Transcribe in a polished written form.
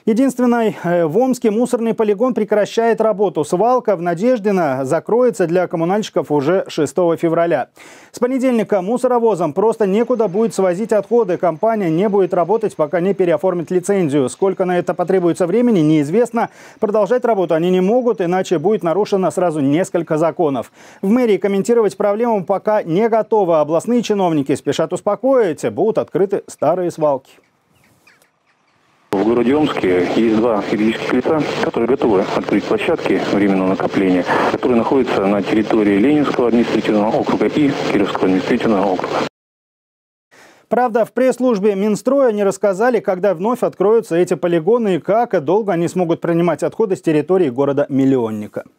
Единственный в Омске мусорный полигон прекращает работу. Свалка в Надеждино закроется для коммунальщиков уже 6 февраля. С понедельника мусоровозам просто некуда будет свозить отходы. Компания не будет работать, пока не переоформит лицензию. Сколько на это потребуется времени, неизвестно. Продолжать работу они не могут, иначе будет нарушено сразу несколько законов. В мэрии комментировать проблему пока не готовы. Областные чиновники спешат успокоить. Будут открыты старые свалки. В городе Омске есть два юридических лица, которые готовы открыть площадки временного накопления, которые находятся на территории Ленинского административного округа и Кировского административного округа. Правда, в пресс-службе Минстроя не рассказали, когда вновь откроются эти полигоны и как долго они смогут принимать отходы с территории города-миллионника.